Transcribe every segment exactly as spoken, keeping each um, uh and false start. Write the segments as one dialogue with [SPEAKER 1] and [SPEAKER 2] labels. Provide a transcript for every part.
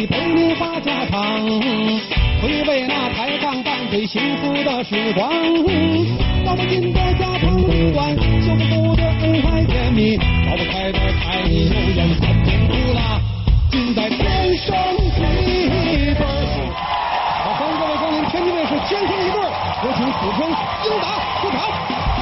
[SPEAKER 1] 里陪你话家常，回味那台上伴随幸福的时光。老北京的家常里短，修复的恩爱甜蜜，老不开的柴米油盐酸甜苦辣，尽在天生一对。好，欢迎各位光临天津卫视天生一对，有请主持人英达出场。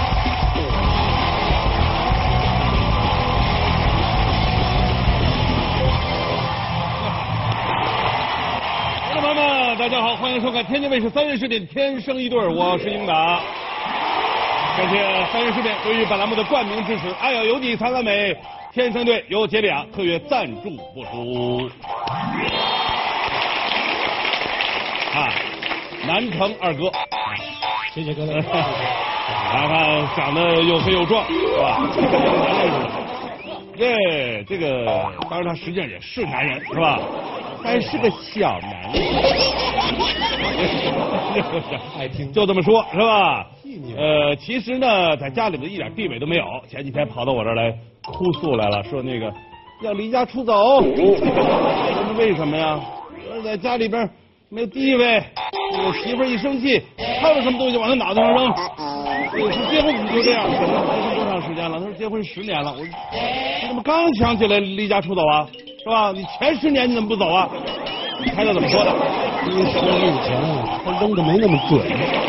[SPEAKER 2] 朋友们，大家好，欢迎收看天津卫视三日十点《天生一对》，我是英达。感谢三日十点对于本栏目的冠名支持。爱要有你才完美，天生一对由杰比亚特约赞助播出。啊，南城二哥，
[SPEAKER 1] 谢谢各位。
[SPEAKER 2] 看看长得又黑又壮，是吧？对，这个当然他实际上也是男人，是吧？但是个小男人，
[SPEAKER 1] 爱听，
[SPEAKER 2] 就这么说，是吧？呃，其实呢，在家里头一点地位都没有。前几天跑到我这儿来哭诉来了，说那个要离家出走。我说为什么呀？说在家里边没有地位，我媳妇儿一生气，看到什么东西往他脑袋上扔。我说结婚怎么就这样？结婚多长时间了？他说结婚十年了。我说你怎么刚想起来离家出走啊？是吧？你前十年你怎么不走啊？你猜他怎么说的？
[SPEAKER 1] 因为十年以前他扔的没那么准。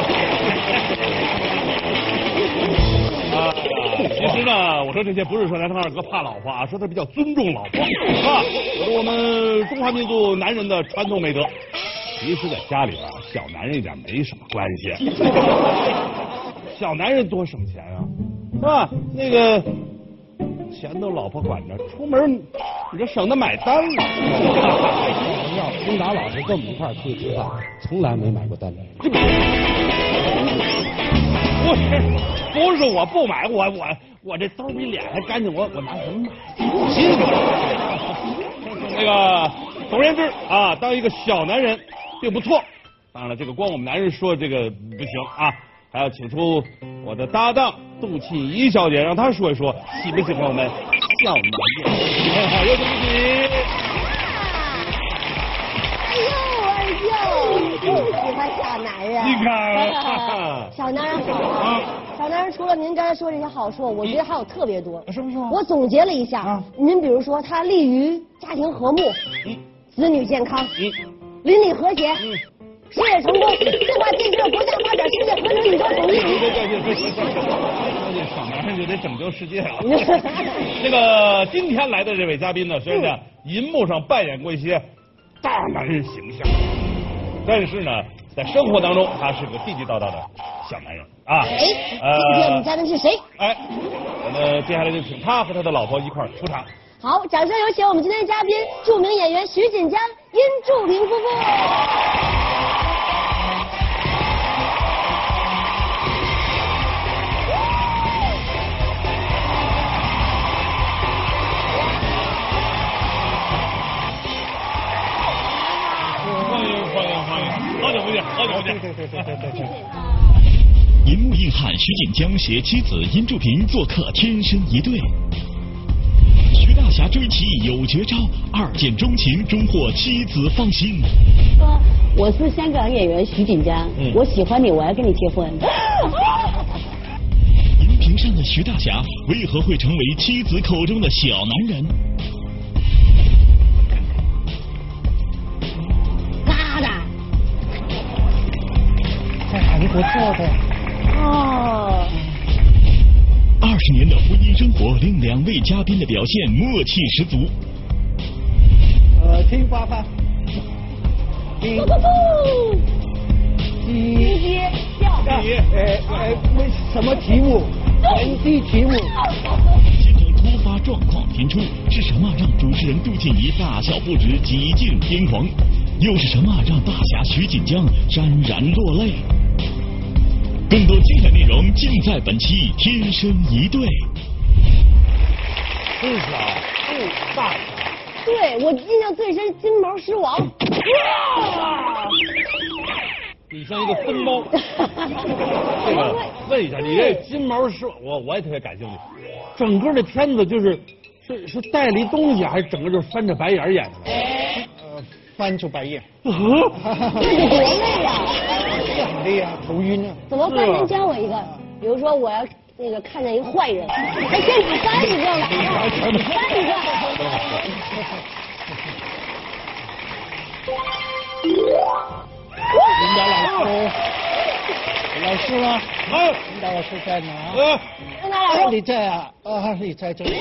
[SPEAKER 2] 啊，其实呢，我说这些不是说南城二哥怕老婆啊，说他比较尊重老婆，是吧？我说我们中华民族男人的传统美德。其实，在家里边啊，小男人一点没什么关系。小男人多省钱啊，是吧？那个。钱都老婆管着，出门你这省得买单了。
[SPEAKER 1] 要英达老师跟我们一块儿出去吃饭，从来没买过单。
[SPEAKER 2] 这不是不是我不买，我我我这兜比脸还干净，我我拿什么买？行。那个总而言之啊，当一个小男人并不错。当然了，这个光我们男人说这个不行啊。还要请出我的搭档杜庆怡小姐，让她说一说喜不喜欢我们小男人。有请杜庆怡。
[SPEAKER 3] 哎呦哎呦，真喜欢小男人。
[SPEAKER 2] 你看，
[SPEAKER 3] 小男人好啊。小男人除了您刚才说这些好处，我觉得还有特别多。
[SPEAKER 2] 是不是？
[SPEAKER 3] 我总结了一下，您比如说他利于家庭和睦，子女健康，邻里和谐。事业成功，对外建设国家发展，世界和平宇宙统一。
[SPEAKER 2] 对对对对对，这小男人就得拯救世界了。这个今天来的这位嘉宾呢，虽然在银幕上扮演过一些大男人形象，但是呢，在生活当中他是个地地道道的小男人啊。
[SPEAKER 3] 哎，今天我们嘉宾是谁？
[SPEAKER 2] 哎，我们接下来就请他和他的老婆一块儿出场。
[SPEAKER 3] 好，掌声有请我们今天的嘉宾，著名演员徐锦江、殷祝平夫妇。
[SPEAKER 2] 好久不见，好久不见。对对对对对对。
[SPEAKER 4] 银幕硬汉徐锦江携妻子殷祝平做客天生一对。徐大侠追妻有绝招，二见钟情终获妻子芳心。
[SPEAKER 5] 说我是香港演员徐锦江，嗯、我喜欢你，我要跟你结婚。
[SPEAKER 4] 荧屏上的徐大侠为何会成为妻子口中的小男人？
[SPEAKER 1] 不错的
[SPEAKER 3] 哦。
[SPEAKER 4] 二十年的婚姻生活令两位嘉宾的表现默契十足。
[SPEAKER 1] 呃，听爸爸。
[SPEAKER 3] 不不不。
[SPEAKER 5] 直接跳。
[SPEAKER 1] 呃呃，为什么题目？本地题目。
[SPEAKER 4] 现场突发状况频出，是什么让主持人杜庆怡大笑不止、几近癫狂？又是什么让大侠徐锦江潸然落泪？更多精彩内容尽在本期《天生一对》。
[SPEAKER 2] 是啊，是大侠。
[SPEAKER 3] 对，我印象最深，金毛狮王。哇！
[SPEAKER 2] 你像一个疯猫。这个问一下，你这金毛狮，我我也特别感兴趣。整个这片子就是是是带离东西，还是整个就翻着白眼演的？呃，
[SPEAKER 1] 翻出白眼。
[SPEAKER 3] 这是多累呀！
[SPEAKER 1] 这很累啊，头晕啊。
[SPEAKER 3] 怎么翻？先教我一个，比如说我要那个看见一个坏人，哎，先只翻一个了，翻一个。
[SPEAKER 1] 领导老师，老师吗？
[SPEAKER 2] 啊，
[SPEAKER 1] 领导老师在哪？
[SPEAKER 2] 呃，
[SPEAKER 3] 领导老师，
[SPEAKER 1] 你在啊？啊，你在这里。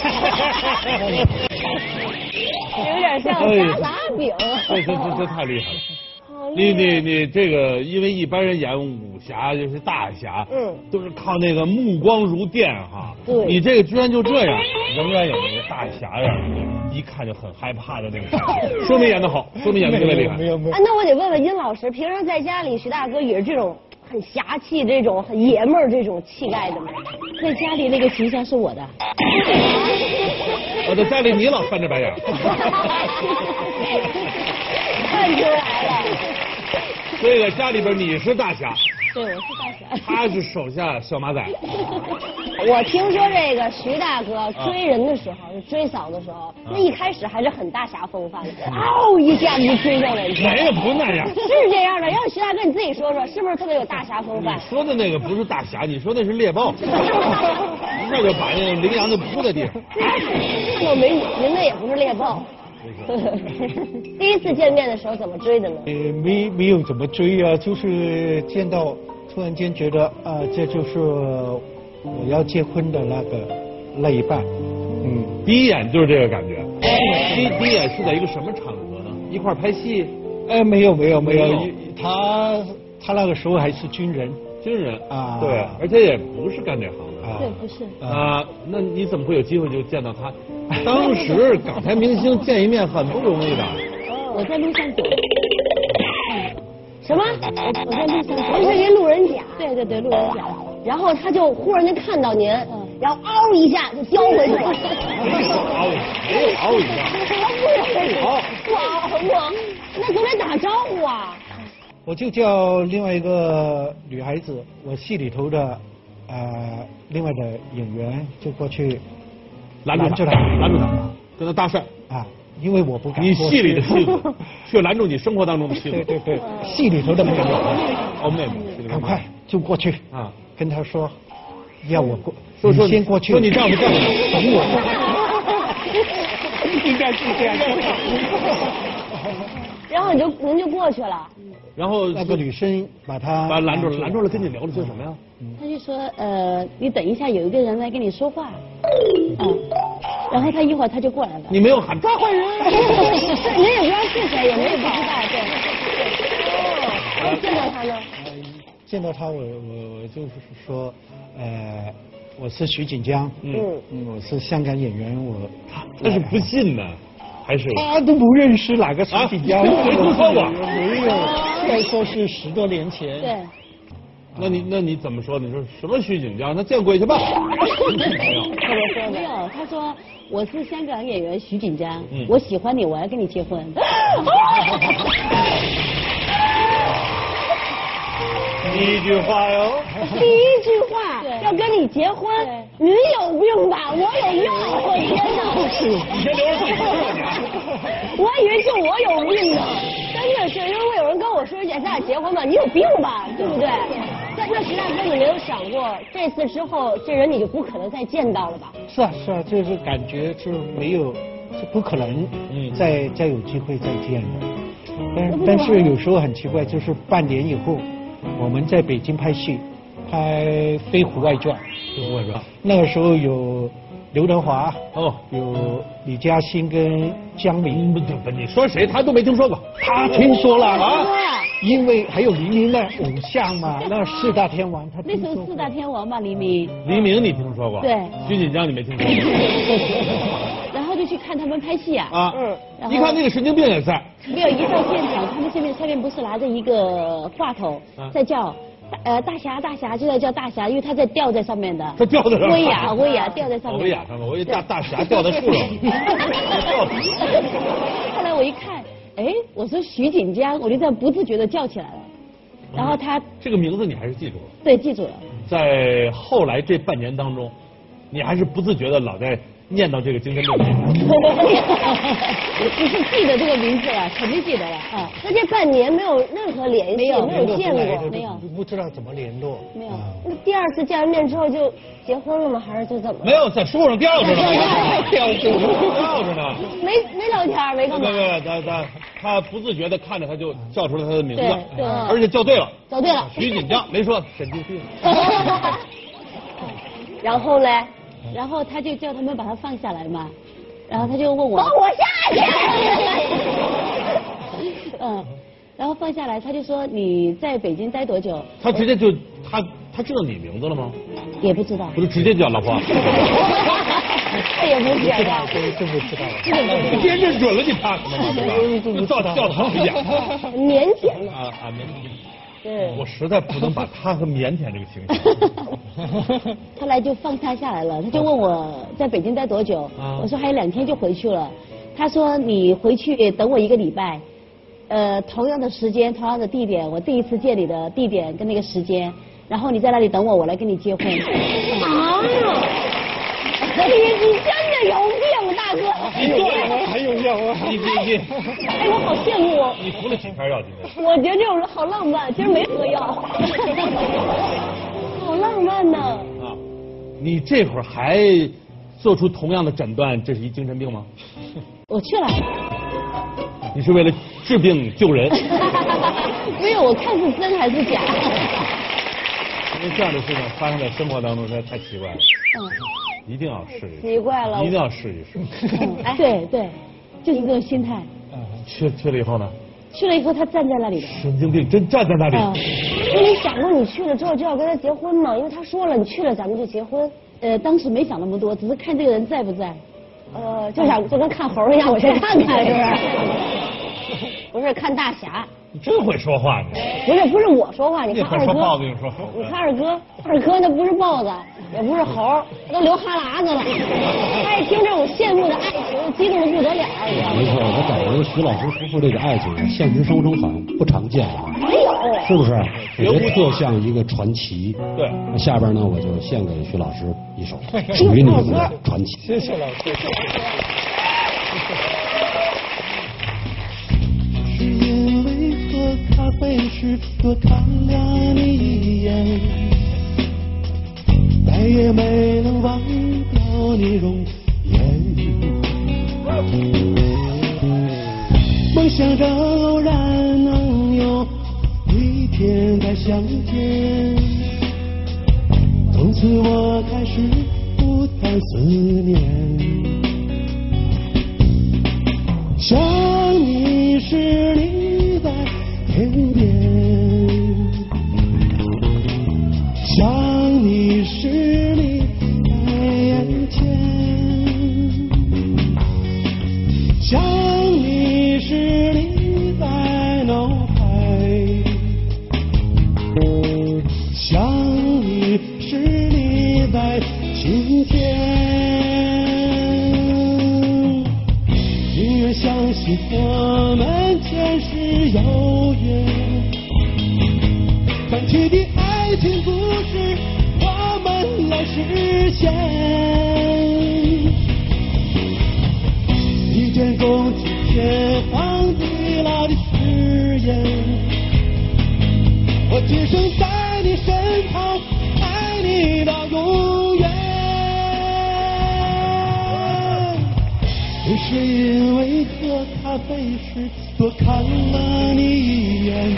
[SPEAKER 3] 有点像炸杂饼。
[SPEAKER 2] 这这这这太厉害了。你你你这个，因为一般人演武侠就是大侠，
[SPEAKER 3] 嗯，
[SPEAKER 2] 都是靠那个目光如电哈。
[SPEAKER 3] 对，
[SPEAKER 2] 你这个居然就这样，仍然有那个大侠呀，一看就很害怕的那个感觉，说明演得好，说明演得特别厉害。
[SPEAKER 1] 没有没有。
[SPEAKER 3] 啊，那我得问问殷老师，平时在家里，徐大哥也是这种很侠气、这种很爷们儿这种气概的吗？
[SPEAKER 5] 在家里那个形象是我的。
[SPEAKER 2] 我在家里你老翻着白眼。
[SPEAKER 3] 看出来了。
[SPEAKER 2] 这个家里边你是大侠，
[SPEAKER 5] 对，我是大侠。
[SPEAKER 2] 他是手下小马仔。
[SPEAKER 3] 我听说这个徐大哥追人的时候，就追嫂的时候，那一开始还是很大侠风范的，嗷一下子就追上人去。
[SPEAKER 2] 没有，不那样。
[SPEAKER 3] 是这样的，要是徐大哥你自己说说，是不是特别有大侠风范？
[SPEAKER 2] 你说的那个不是大侠，你说那是猎豹，一下就把那个羚羊就扑在地上。
[SPEAKER 3] 看到美女，您那也不是猎豹。第一次见面的时候怎么追的呢？
[SPEAKER 1] 呃，没没有怎么追啊，就是见到，突然间觉得啊、呃，这就是我要结婚的那个那一半。嗯，
[SPEAKER 2] 第一眼就是这个感觉。第第一眼是在一个什么场合呢？一块拍戏？
[SPEAKER 1] 哎，没有没有没有，
[SPEAKER 2] 没有
[SPEAKER 1] 他他那个时候还是军人。
[SPEAKER 2] 军人
[SPEAKER 1] 啊，
[SPEAKER 2] 对，而且也不是干这行的。
[SPEAKER 5] 对，不是。
[SPEAKER 2] 啊，那你怎么会有机会就见到他？当时港台明星见一面很不容易的。
[SPEAKER 5] 我在路上走。
[SPEAKER 3] 什么？
[SPEAKER 5] 我我在路上走。
[SPEAKER 3] 您是一路人甲？
[SPEAKER 5] 对对对，路人甲。
[SPEAKER 3] 然后他就忽然间看到您，然后嗷一下就叼回去了。
[SPEAKER 2] 没有嗷一下，没有嗷一下。
[SPEAKER 3] 好，不嗷不，那总得打招呼啊。
[SPEAKER 1] 我就叫另外一个女孩子，我戏里头的呃另外的演员就过去
[SPEAKER 2] 拦住他，拦住他，跟他搭讪
[SPEAKER 1] 啊，因为我不敢。
[SPEAKER 2] 你戏里的妻子却拦住你生活当中的妻子。
[SPEAKER 1] 对对对，戏里头的妹妹，
[SPEAKER 2] 哦妹妹，
[SPEAKER 1] 赶快就过去啊，跟他说要我过，
[SPEAKER 2] 说说
[SPEAKER 1] 先过去，
[SPEAKER 2] 说你丈夫叫你
[SPEAKER 1] 等我，应该是这样。
[SPEAKER 3] 然后你就您就过去了。
[SPEAKER 2] 然后
[SPEAKER 1] 那个女生把他
[SPEAKER 2] 把拦住了，拦住了，跟你聊了些什么呀？
[SPEAKER 5] 他就说呃，你等一下，有一个人来跟你说话。嗯，然后他一会儿他就过来了。
[SPEAKER 2] 你没有喊抓坏人？
[SPEAKER 3] 您也不知道是谁，也没有不知道，对。哦，然后见到他呢？
[SPEAKER 1] 见到他，我我我就是说，呃，我是徐锦江，嗯嗯，我是香港演员，我
[SPEAKER 2] 他是不信呢。还是
[SPEAKER 1] 他都不认识哪个徐锦江，
[SPEAKER 2] 没听说过，
[SPEAKER 1] 没有。再说是十多年前。
[SPEAKER 5] 对。
[SPEAKER 2] 那你那你怎么说？你说什么徐锦江？那见鬼去吧！
[SPEAKER 5] 没有，没有。他说我是香港演员徐锦江，我喜欢你，我要跟你结婚。
[SPEAKER 2] 第一句话哟。
[SPEAKER 3] 第一句话要跟你结婚，你有病吧？我有病！我天哪！
[SPEAKER 2] 你先留着自己说你。
[SPEAKER 3] 我以为就我有病呢，真的是，如果有人跟我说咱俩结婚吧，你有病吧？对不对？那那徐大哥，你没有想过这次之后，这人你就不可能再见到了吧？
[SPEAKER 1] 是啊是啊，就是感觉就没有，是不可能再再有机会再见的。但但是有时候很奇怪，就是半年以后。我们在北京拍戏，拍《飞虎外传》。
[SPEAKER 2] 飞虎外传。
[SPEAKER 1] 那个时候有刘德华，
[SPEAKER 2] 哦，
[SPEAKER 1] 有李嘉欣跟江明。
[SPEAKER 2] 不不，你说谁他都没听说过。
[SPEAKER 1] 他听说了啊，因为还有黎明的偶像嘛，那四大天王他
[SPEAKER 5] 那时候四大天王嘛，黎明。
[SPEAKER 2] 黎明你听说过？
[SPEAKER 5] 对。
[SPEAKER 2] 徐锦江你没听说过？
[SPEAKER 5] 然后就去看他们拍戏啊。
[SPEAKER 2] 啊。嗯。一看那个神经病也在。
[SPEAKER 5] 没有，一到现场，他们这边下面不是拿着一个话筒在叫，呃大侠大侠就在叫大侠，因为他在吊在上面的。
[SPEAKER 2] 他吊在上面。
[SPEAKER 5] 威亚威亚吊在上面。
[SPEAKER 2] 威亚上面，我以为大大侠吊在树上。
[SPEAKER 5] 后来我一看，哎，我说徐锦江，我就这样不自觉的叫起来了。然后他
[SPEAKER 2] 这个名字你还是记住了？
[SPEAKER 5] 对，记住了。
[SPEAKER 2] 在后来这半年当中，你还是不自觉的老在念到这个精神病。
[SPEAKER 5] 你是记得这个名字了，肯定记得了啊。
[SPEAKER 3] 那这半年没有任何联系，
[SPEAKER 5] 没有
[SPEAKER 3] 没有见过，
[SPEAKER 5] 没有，
[SPEAKER 6] 不知道怎么联络。
[SPEAKER 5] 没有。
[SPEAKER 3] 那第二次见完面之后就结婚了吗？还是就怎么？
[SPEAKER 2] 没有，在树上吊着呢，吊着吊着呢。
[SPEAKER 3] 没没聊天，没干嘛。
[SPEAKER 2] 对对，他他他不自觉的看着他就叫出了他的名字，
[SPEAKER 5] 对，
[SPEAKER 2] 而且叫对了，
[SPEAKER 3] 叫对了。
[SPEAKER 2] 徐锦江没说神经病。
[SPEAKER 3] 然后嘞？
[SPEAKER 5] 然后他就叫他们把他放下来嘛，然后他就问我
[SPEAKER 3] 放我下去。
[SPEAKER 5] 嗯，然后放下来，他就说你在北京待多久？
[SPEAKER 2] 他直接就他他知道你名字了吗？
[SPEAKER 5] 也不知道。
[SPEAKER 2] 不是直接叫老婆？
[SPEAKER 3] 这也不知道，
[SPEAKER 6] 真真不知道。
[SPEAKER 2] 你别认准了，你怕什么嘛？对吧？叫叫他一眼。
[SPEAKER 3] 腼腆嘛。
[SPEAKER 2] 啊啊，腼腆。
[SPEAKER 3] 对。
[SPEAKER 2] 我实在不能把他和腼腆这个形象。
[SPEAKER 5] 后来就放他下来了，他就问我在北京待多久，
[SPEAKER 2] 啊、
[SPEAKER 5] 我说还有两天就回去了。他说你回去等我一个礼拜，呃，同样的时间，同样的地点，我第一次见你的地点跟那个时间，然后你在那里等我，我来跟你结婚。
[SPEAKER 3] 啊！你你真的有病，大哥！
[SPEAKER 2] 你对，
[SPEAKER 6] 还有药啊！
[SPEAKER 2] 你你你，
[SPEAKER 3] 哎，我好羡慕。
[SPEAKER 2] 你服了几片药今天？
[SPEAKER 3] 我觉得这种人好浪漫，今儿没喝药，好浪漫呢。
[SPEAKER 2] 啊，你这会儿还做出同样的诊断，这是一精神病吗？
[SPEAKER 5] 我去了。
[SPEAKER 2] 你是为了治病救人？
[SPEAKER 5] 没有，我看是真还是假。
[SPEAKER 2] 因为这样的事情发生在生活当中实在太奇怪了。
[SPEAKER 5] 嗯。
[SPEAKER 2] 一定要试一试。
[SPEAKER 3] 奇怪了。
[SPEAKER 2] 一定要试一试。
[SPEAKER 5] 哎，对对，就是这种心态。
[SPEAKER 2] 去去了以后呢？
[SPEAKER 5] 去了以后，他站在那里的。
[SPEAKER 2] 神经病，真站在那里。
[SPEAKER 3] 那你想过你去了之后就要跟他结婚吗？因为他说了，你去了咱们就结婚。
[SPEAKER 5] 呃，当时没想那么多，只是看这个人在不在。
[SPEAKER 3] 呃，就想就跟看猴一样，我先看看，是不是？不是看大侠。
[SPEAKER 2] 你真会说话你。
[SPEAKER 3] 不是不是我说话，你看二哥。
[SPEAKER 2] 说豹子，你说。
[SPEAKER 3] 你看二哥，二哥那不是豹子，也不是猴，都流哈喇子了。他一听这种羡慕的爱情，激动的不得了。
[SPEAKER 1] 没错，我感觉徐老师夫妇这个爱情，现实生活中好像不常见啊。
[SPEAKER 3] 没有。
[SPEAKER 1] 是不是？我觉得特像一个传奇。
[SPEAKER 2] 对。
[SPEAKER 1] 那下边呢，我就献给徐老师一首属于你们的传奇。
[SPEAKER 6] 谢谢老师。
[SPEAKER 1] 是因为喝咖啡时多看了你一眼，再也没能忘掉你容颜。梦想着偶然能有一天再相见，从此我开始不再思念。想你时你在天边，想你时你在眼前，想你时你在脑海，想你时你在心田。相信我们前世有缘，传奇的爱情故事我们来实现。一见钟情天荒地老的誓言，我今生在你身旁，爱你到永远。只是因为喝咖啡时多看了你一眼。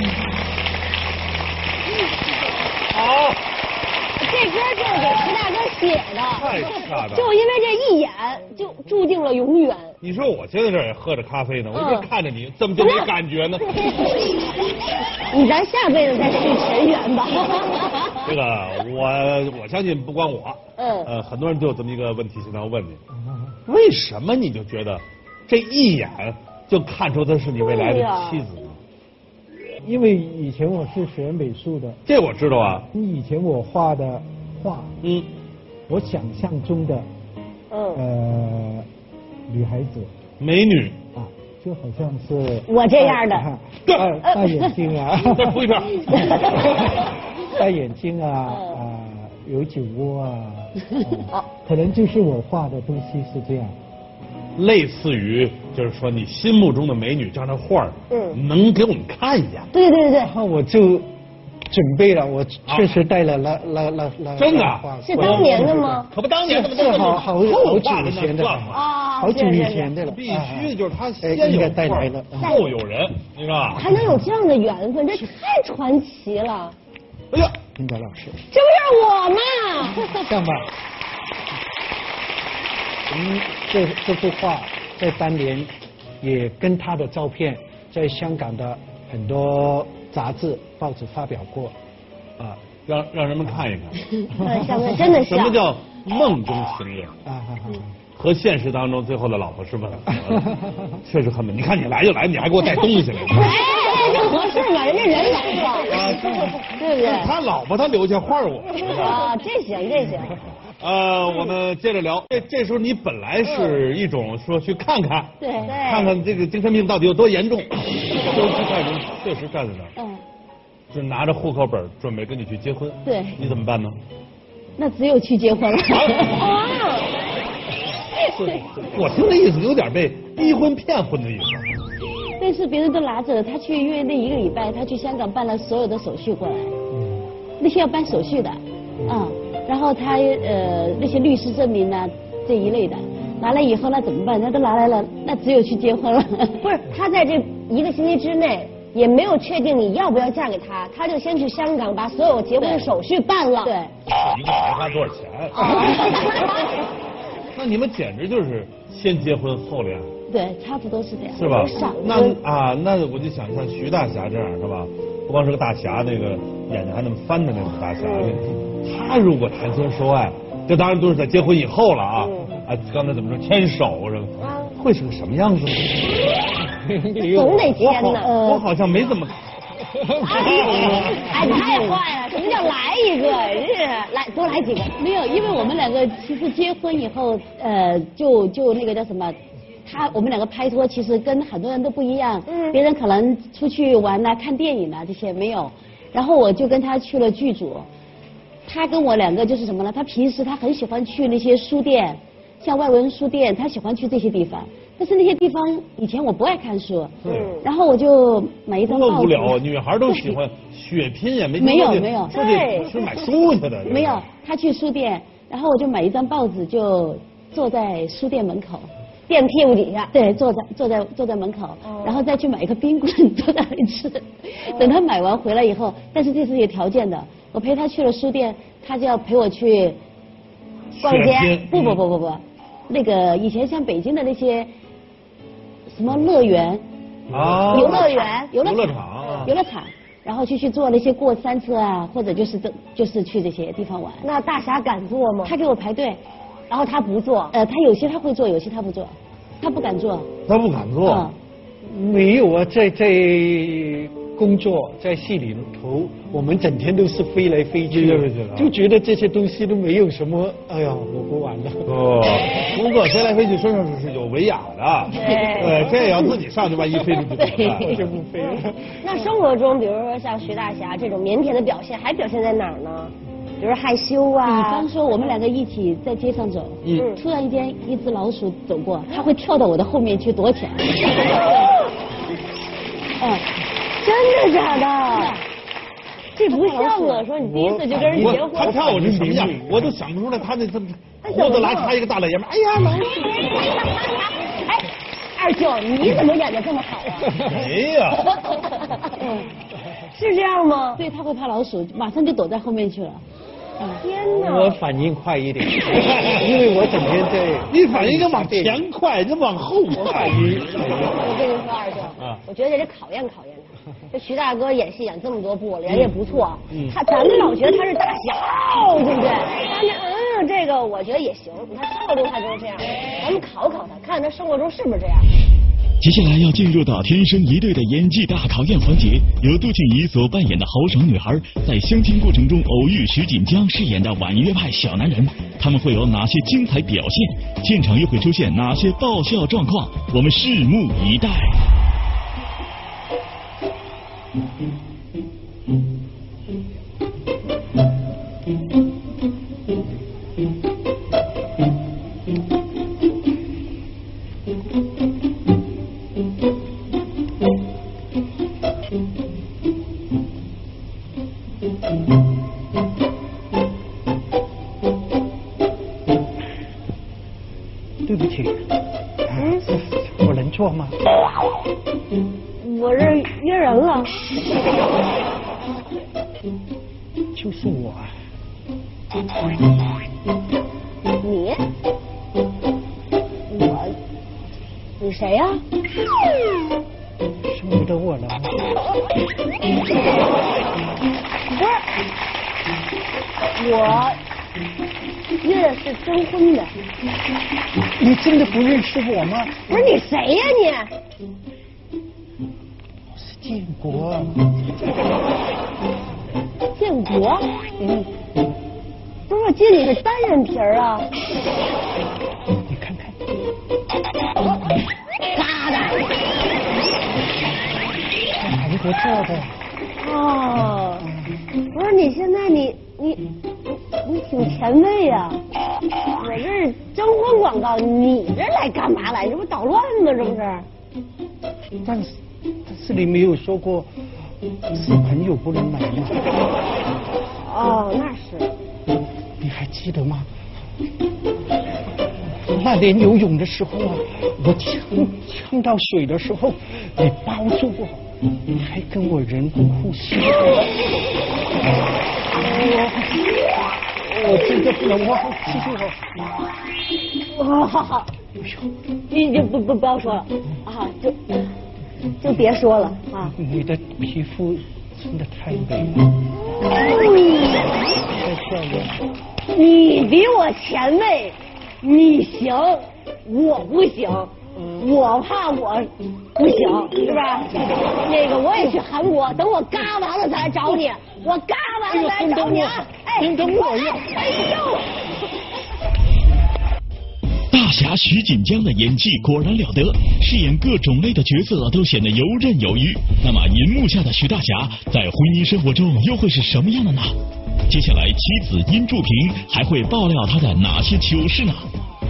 [SPEAKER 2] 好，
[SPEAKER 3] 这歌就是给徐大哥写的，
[SPEAKER 2] 太恰当，
[SPEAKER 3] 就因为这一眼就注定了永远。
[SPEAKER 2] 你说我现在这也喝着咖啡呢，我这看着你，怎么就没感觉呢？
[SPEAKER 3] 你咱下辈子再续前缘吧。
[SPEAKER 2] 这个我我相信不光我，
[SPEAKER 3] 嗯，
[SPEAKER 2] 呃，很多人都有这么一个问题，现在要问你，为什么你就觉得这一眼就看出她是你未来的妻子呢？
[SPEAKER 6] 因为以前我是学美术的，
[SPEAKER 2] 这我知道啊。
[SPEAKER 6] 以前我画的画，
[SPEAKER 2] 嗯，
[SPEAKER 6] 我想象中的，
[SPEAKER 3] 嗯，
[SPEAKER 6] 呃，女孩子
[SPEAKER 2] 美女
[SPEAKER 6] 啊，就好像是
[SPEAKER 3] 我这样的，
[SPEAKER 6] 大大眼睛啊，
[SPEAKER 2] 再扑一片，
[SPEAKER 6] 大眼睛啊啊，有酒窝啊， 哦，可能就是我画的东西是这样。
[SPEAKER 2] 类似于就是说你心目中的美女这样的画儿，嗯，能给我们看一下？
[SPEAKER 3] 对对对对，
[SPEAKER 6] 然后我就准备了，我确实带了那那那那
[SPEAKER 2] 真的
[SPEAKER 3] 是当年的吗？
[SPEAKER 2] 可不当年的，
[SPEAKER 6] 是好好好久以前的
[SPEAKER 3] 啊，
[SPEAKER 6] 好久以前的了，
[SPEAKER 2] 必须就是他先
[SPEAKER 6] 应该
[SPEAKER 2] 有
[SPEAKER 6] 带来了，
[SPEAKER 2] 后有人，你知道吧？
[SPEAKER 3] 还能有这样的缘分，这太传奇了。
[SPEAKER 2] 哎呀，
[SPEAKER 6] 应该老师，
[SPEAKER 3] 这不是我吗？
[SPEAKER 6] 这样吧。嗯，这这幅画在当年也跟他的照片在香港的很多杂志、报纸发表过，
[SPEAKER 2] 啊，让让人们看一看。
[SPEAKER 3] 像真的像。
[SPEAKER 2] 什么叫梦中情人？
[SPEAKER 6] 啊啊啊！
[SPEAKER 2] 和现实当中最后的老婆是不是？确实很美。你看你来就来，你还给我带东西来。
[SPEAKER 3] 哎，这合适吗？人家人来了，
[SPEAKER 2] 啊，
[SPEAKER 3] 对不对？
[SPEAKER 2] 他老婆他留下画我。
[SPEAKER 3] 啊，这行这行。
[SPEAKER 2] 呃，我们接着聊。这这时候你本来是一种说去看看，
[SPEAKER 5] 对，
[SPEAKER 2] 看看这个精神病到底有多严重。就是看人确实站在那儿，
[SPEAKER 5] 嗯，
[SPEAKER 2] 就拿着户口本准备跟你去结婚。
[SPEAKER 5] 对，
[SPEAKER 2] 你怎么办呢？
[SPEAKER 5] 那只有去结婚了。
[SPEAKER 3] 啊，
[SPEAKER 2] 我听这意思有点被逼婚骗婚的意思。
[SPEAKER 5] 但是别人都拿着他去，因为那一个礼拜他去香港办了所有的手续过来，那些要办手续的，嗯，然后他呃那些律师证明啊这一类的拿来以后，那怎么办？那都拿来了，那只有去结婚了。
[SPEAKER 3] 不是，他在这一个星期之内也没有确定你要不要嫁给他，他就先去香港把所有结婚手续办了。
[SPEAKER 5] 对，
[SPEAKER 2] 一个白花多少钱？那你们简直就是先结婚后恋爱。
[SPEAKER 5] 对，差不多是这样。
[SPEAKER 2] 是吧？那啊，那我就想像徐大侠这样是吧？不光是个大侠，那个眼睛还那么翻的那种大侠，他如果谈情说爱，这当然都是在结婚以后了啊。啊，刚才怎么说牵手是吧？会是个什么样子呢？
[SPEAKER 3] 总得牵呢。
[SPEAKER 2] 我好像没怎么。
[SPEAKER 3] 哎，太坏了！什么叫来一个？是来多来几个？
[SPEAKER 5] 没有，因为我们两个其实结婚以后，呃，就就那个叫什么，他我们两个拍拖，其实跟很多人都不一样。嗯。别人可能出去玩呐、看电影啊这些没有，然后我就跟他去了剧组。他跟我两个就是什么呢？他平时他很喜欢去那些书店，像外文书店，他喜欢去这些地方。但是那些地方以前我不爱看书，嗯，然后我就买一张报纸。
[SPEAKER 2] 多无聊啊！女孩都喜欢血拼也没
[SPEAKER 5] 没有没有，
[SPEAKER 2] 说得是买书去的。
[SPEAKER 5] 没有，他去书店，然后我就买一张报纸，就坐在书店门口，
[SPEAKER 3] 垫屁股底下，
[SPEAKER 5] 对，坐在坐在坐在门口，然后再去买一个冰棍坐在那里吃。等他买完回来以后，但是这是有条件的，我陪他去了书店，他就要陪我去
[SPEAKER 3] 逛街。
[SPEAKER 5] 不不不不不，那个以前像北京的那些。什么乐园
[SPEAKER 2] 啊，
[SPEAKER 3] 游乐园、
[SPEAKER 5] 游乐
[SPEAKER 2] 乐场、
[SPEAKER 5] 游乐场，然后就去坐那些过山车啊，或者就是这就是去这些地方玩。
[SPEAKER 3] 那大侠敢坐吗？
[SPEAKER 5] 他给我排队，
[SPEAKER 3] 然后他不坐。
[SPEAKER 5] 呃，他有些他会坐，有些他不坐，他不敢坐。
[SPEAKER 2] 他不敢坐。
[SPEAKER 6] 嗯、没有啊，在在工作在戏里头，我们整天都是飞来飞去，就觉得这些东西都没有什么。哎呀，我不玩了。
[SPEAKER 2] 哦，工作飞来飞去，身上是有维亚的。对，这也要自己上去，万一飞出去怎么办？
[SPEAKER 6] 就不飞了。
[SPEAKER 3] 那生活中，比如说像徐大侠这种腼腆的表现，还表现在哪儿呢？比如害羞啊。
[SPEAKER 5] 比方说，我们两个一起在街上走，嗯，突然间一只老鼠走过，它会跳到我的后面去躲起来。
[SPEAKER 3] 嗯。真的假的？这不像啊！说你第一次就跟人结婚，
[SPEAKER 2] 他跳我是什么样？我都想不出来，他那这么胡子拉碴一个大老爷们，哎呀，老鼠！
[SPEAKER 3] 哎，二舅，你怎么演的这么好啊？
[SPEAKER 2] 没呀。
[SPEAKER 3] 嗯，是这样吗？
[SPEAKER 5] 对，他会怕老鼠，马上就躲在后面去了。
[SPEAKER 3] 天哪！
[SPEAKER 6] 我反应快一点，因为我整天在。
[SPEAKER 2] 你反应往前快，你往后快。
[SPEAKER 3] 我跟你说，二舅，我觉得这考验考验他。这徐大哥演戏演这么多部了，人也不错。他咱们老觉得他是大侠，对不对？他那嗯，这个我觉得也行。你看生活中他就是这样，咱们考考他，看看他生活中是不是这样。
[SPEAKER 4] 接下来要进入到天生一对的演技大考验环节，由杜静怡所扮演的豪爽女孩，在相亲过程中偶遇徐锦江饰演的婉约派小男人，他们会有哪些精彩表现？现场又会出现哪些爆笑状况？我们拭目以待。
[SPEAKER 6] 对不起，嗯，我能做吗？
[SPEAKER 3] 我这约人了。
[SPEAKER 6] 就是我啊。
[SPEAKER 3] 你？我？你谁呀？
[SPEAKER 6] 舍不得我了吗？
[SPEAKER 3] 不是，我约的是征婚的。
[SPEAKER 6] 你真的不认识我吗？
[SPEAKER 3] 不是你谁呀你？
[SPEAKER 6] 我是建国。
[SPEAKER 3] 建国？嗯。不是，我记得你是单眼皮儿啊。
[SPEAKER 6] 你看看。
[SPEAKER 3] 嘎的。
[SPEAKER 6] 韩国做的。
[SPEAKER 3] 哦。不是，你现在你你你挺前卫呀。我这是征婚广告，你这来干嘛来？这不捣乱吗？这不是？
[SPEAKER 6] 但是但是你没有说过是朋友不能买吗？
[SPEAKER 3] 哦，那是。
[SPEAKER 6] 你还记得吗？那年游泳的时候啊，我呛呛到水的时候，你抱住我，还跟我人工呼吸。我我真的不能忘记
[SPEAKER 3] 我。好好好，你就不不不要说了啊，就就别说了啊。
[SPEAKER 6] 你的皮肤真的太美了，太漂亮。
[SPEAKER 3] 你比我前卫，你行，我不行，我怕我不行，是吧？那个我也去韩国，等我嘎完了再来找你，我嘎完了再来找你啊！哎，
[SPEAKER 6] 等等我呀！
[SPEAKER 3] 哎呦！
[SPEAKER 4] 大侠徐锦江的演技果然了得，饰演各种类的角色都显得游刃有余。那么银幕下的徐大侠在婚姻生活中又会是什么样的呢？接下来妻子殷祝平还会爆料他的哪些糗事呢？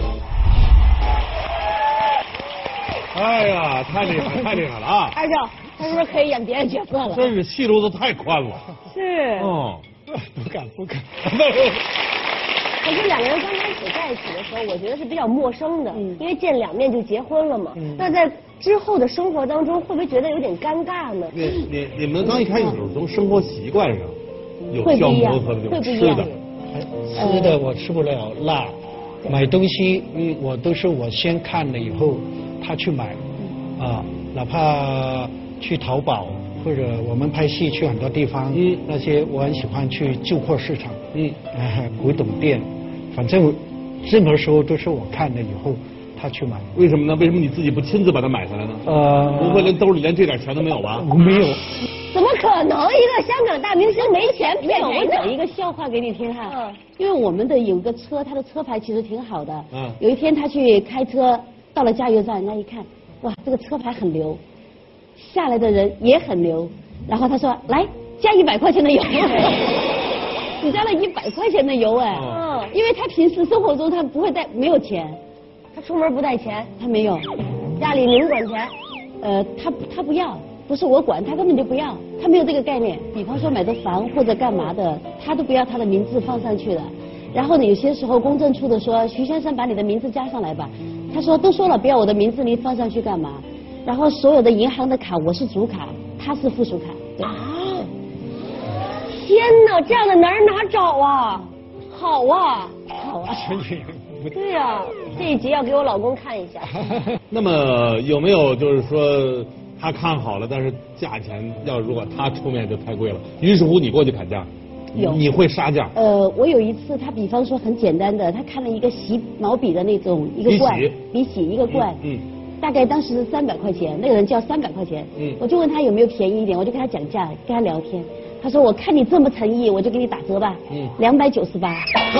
[SPEAKER 2] 哎呀，太厉害，太厉害了啊！
[SPEAKER 3] 二舅，他是不是可以演别的角色了？
[SPEAKER 2] 真是戏路子太宽了。
[SPEAKER 3] 是。
[SPEAKER 2] 哦，
[SPEAKER 6] 不敢不敢。
[SPEAKER 3] 可是两个人刚开始在一起的时候，我觉得是比较陌生的，嗯、因为见两面就结婚了嘛。嗯、那在之后的生活当中，会不会觉得有点尴尬呢？
[SPEAKER 2] 你你你们刚一开始从生活习惯上有消磨和这种吃的，
[SPEAKER 6] 吃的我吃不了辣，买东西嗯我都是我先看了以后他去买啊，哪怕去淘宝或者我们拍戏去很多地方，嗯，那些我很喜欢去旧货市场，嗯，啊古董店，反正任何时候都是我看了以后他去买。
[SPEAKER 2] 为什么呢？为什么你自己不亲自把它买下来呢？呃，不会连兜里连这点钱都没有吧？
[SPEAKER 6] 没有。
[SPEAKER 3] 怎么可能？一个香港大明星没钱骗谁呢？
[SPEAKER 5] 我讲一个笑话给你听哈。嗯。因为我们的有个车，他的车牌其实挺好的。嗯。有一天他去开车，到了加油站，人家一看，哇，这个车牌很牛，下来的人也很牛，然后他说来加一百块钱的油。只加了一百块钱的油哎。嗯。因为他平时生活中他不会带，没有钱。
[SPEAKER 3] 他出门不带钱？
[SPEAKER 5] 他没有。
[SPEAKER 3] 家里您管钱？
[SPEAKER 5] 呃，他他不要。不是我管，他根本就不要，他没有这个概念。比方说买的房或者干嘛的，他都不要他的名字放上去的。然后呢，有些时候公证处的说，徐先生把你的名字加上来吧。他说都说了不要我的名字，你放上去干嘛？然后所有的银行的卡我是主卡，他是附属卡。对啊！
[SPEAKER 3] 天哪，这样的男人哪找啊？好啊，好啊。对呀、啊，这一集要给我老公看一下。
[SPEAKER 2] 那么有没有就是说？他看好了，但是价钱要如果他出面就太贵了，于是乎你过去砍价，
[SPEAKER 5] 有
[SPEAKER 2] 你会杀价？
[SPEAKER 5] 呃，我有一次，他比方说很简单的，他看了一个洗毛笔的那种一个罐，笔洗一个罐，嗯，嗯大概当时是三百块钱，那个人就要三百块钱，嗯，我就问他有没有便宜一点，我就跟他讲价，跟他聊天，他说我看你这么诚意，我就给你打折吧，嗯，两百九十八，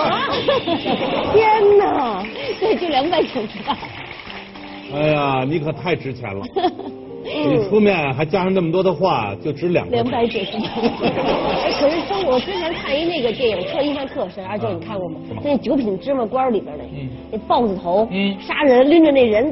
[SPEAKER 3] 天哪，
[SPEAKER 5] 对，就两百九十八。
[SPEAKER 2] 哎呀，你可太值钱了。你出面还加上这么多的话，就值两
[SPEAKER 5] 两百九十八。
[SPEAKER 3] 哎，可是说我之前看一那个电影，特印象特深，二舅你看过吗？那九品芝麻官里边的，那豹子头，杀人拎着那人嘚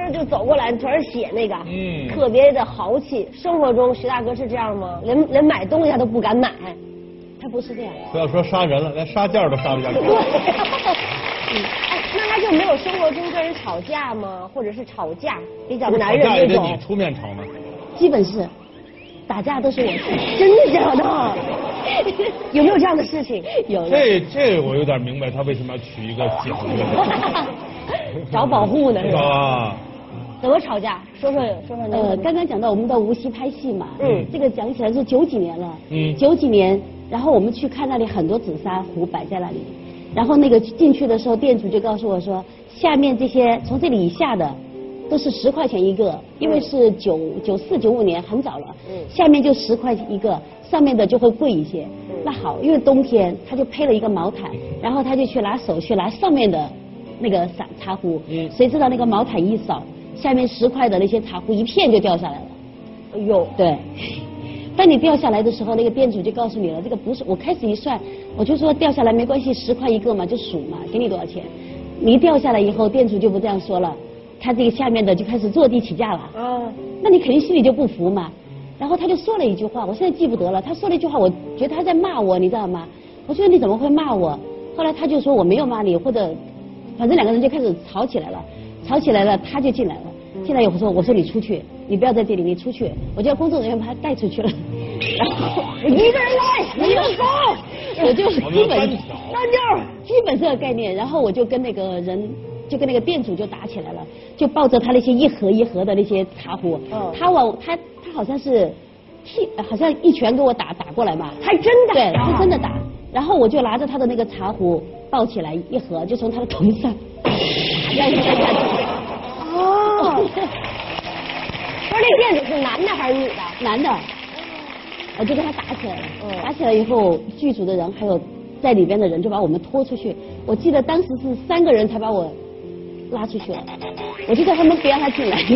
[SPEAKER 3] 就走过来，全是血那个，嗯，特别的豪气。生活中徐大哥是这样吗？连连买东西他都不敢买。
[SPEAKER 5] 他不是这样。
[SPEAKER 2] 不要说杀人了，连杀价都杀不下去。
[SPEAKER 3] 对。嗯，哎，那他就没有生活中跟人吵架吗？或者是吵架比较男人那种？
[SPEAKER 2] 吵架也得你出面吵呢。
[SPEAKER 5] 基本是，打架都是我去。
[SPEAKER 3] 真的假的？有没有这样的事情？
[SPEAKER 5] 有。
[SPEAKER 2] 这这我有点明白他为什么要取一个姐一个。
[SPEAKER 3] 找保护呢是吧？
[SPEAKER 2] 啊。
[SPEAKER 3] 怎么吵架？说说说说那个。
[SPEAKER 5] 呃，刚刚讲到我们到无锡拍戏嘛，嗯，这个讲起来是九几年了，嗯，九几年，然后我们去看那里很多紫砂壶摆在那里，然后那个进去的时候，店主就告诉我说，下面这些从这里以下的都是十块钱一个，因为是九九四九五年很早了，嗯，下面就十块钱一个，上面的就会贵一些。嗯、那好，因为冬天他就配了一个毛毯，然后他就去拿手去拿上面的那个茶茶壶，嗯，谁知道那个毛毯一扫。下面十块的那些茶壶一片就掉下来了，哎呦，对。当你掉下来的时候，那个店主就告诉你了，这个不是。我开始一算，我就说掉下来没关系，十块一个嘛，就数嘛，给你多少钱。你一掉下来以后，店主就不这样说了，他这个下面的就开始坐地起价了。嗯。那你肯定心里就不服嘛。然后他就说了一句话，我现在记不得了。他说了一句话，我觉得他在骂我，你知道吗？我说你怎么会骂我？后来他就说我没有骂你，或者反正两个人就开始吵起来了。吵起来了，他就进来了。进来以后说：“我说你出去，你不要在这里，你出去。”我叫工作人员把他带出去了。然后我一个人来，一个人走，我就基本单挑，基本这个概念。然后我就跟那个人，就跟那个店主就打起来了，就抱着他那些一盒一盒的那些茶壶，嗯、他往他他好像是踢，好像一拳给我打打过来嘛，
[SPEAKER 3] 还真的
[SPEAKER 5] 对，是真的打。然后我就拿着他的那个茶壶抱起来一盒，就从他的头上。让一下下去。哦，不是这店主是男的还是女的？男的。我就跟他打起来了。嗯。打起来以后，剧组的人还有在里边的人就把我们拖出去。我记得当时是三个人才把我拉出去了。我就叫他们不让他进来。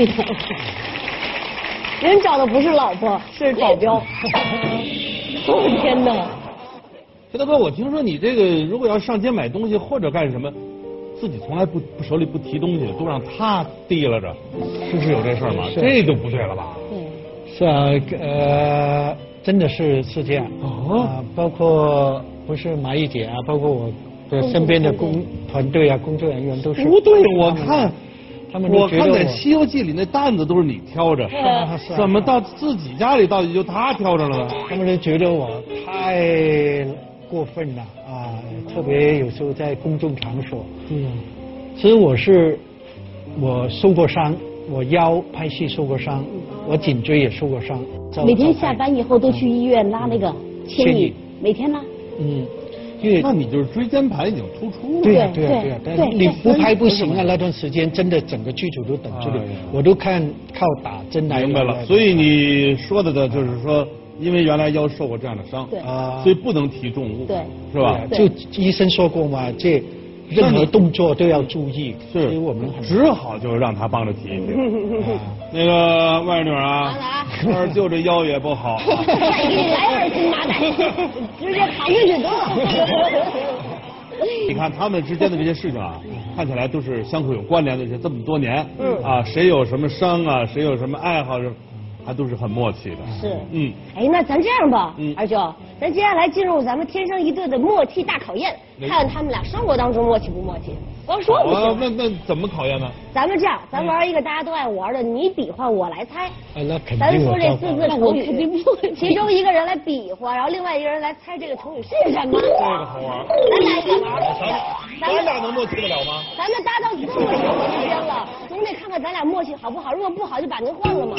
[SPEAKER 3] 人找的不是老婆，是保镖。我的天哪！
[SPEAKER 2] 徐大哥，我听说你这个如果要上街买东西或者干什么，自己从来不不手里不提东西，都让他提拉着，是不是有这事儿吗？这就不对了吧？
[SPEAKER 6] 对，是啊，呃，真的是是这样啊、呃，包括不是蚂蚁姐啊，包括我的身边的工团队啊，工作人员都是。
[SPEAKER 2] 不对，我看
[SPEAKER 6] 他们我
[SPEAKER 2] 看在《西游记》里那担子都是你挑着，
[SPEAKER 6] 是
[SPEAKER 2] 怎么到自己家里到底就他挑着了呢？
[SPEAKER 6] 他们都觉得我太过分了啊，特别有时候在公众场所。嗯，其实我是我受过伤，我腰拍戏受过伤，我颈椎也受过伤。
[SPEAKER 5] 每天下班以后都去医院拉那个牵引，每天拉。
[SPEAKER 6] 嗯，
[SPEAKER 2] 因为那你就是椎间盘已经突出了。
[SPEAKER 6] 对呀对呀对呀，但是你不拍不行啊！那段时间真的整个剧组都等着你，我都看靠打针来。
[SPEAKER 2] 明白了，所以你说的的就是说。因为原来腰受过这样的伤，
[SPEAKER 5] 对
[SPEAKER 2] 啊，所以不能提重物，
[SPEAKER 5] 对，
[SPEAKER 2] 是吧？
[SPEAKER 6] 就医生说过嘛，这任何动作都要注意，所以我们
[SPEAKER 2] 只好就让他帮着提。那个外甥啊，二舅这腰也不好，
[SPEAKER 3] 再给你来二斤麻袋，直接扛进去得了。
[SPEAKER 2] 你看他们之间的这些事情啊，看起来都是相互有关联的，这这么多年，嗯啊，谁有什么伤啊，谁有什么爱好。还都是很默契的。
[SPEAKER 3] 是，嗯，哎，那咱这样吧，嗯，二舅，咱接下来进入咱们天生一对的默契大考验，看看他们俩生活当中默契不默契。光说不行。
[SPEAKER 2] 那那怎么考验呢？
[SPEAKER 3] 咱们这样，咱玩一个大家都爱玩的，你比划我来猜。
[SPEAKER 6] 啊，那肯定。
[SPEAKER 3] 咱说这四字成语，其中一个人来比划，然后另外一个人来猜这个成语是什么。
[SPEAKER 2] 这个好玩。
[SPEAKER 3] 咱俩一起玩。
[SPEAKER 2] 咱俩能默契得了吗？
[SPEAKER 3] 咱们搭档这么长时间了，总得看看咱俩默契好不好。如果不好，就把您换了嘛。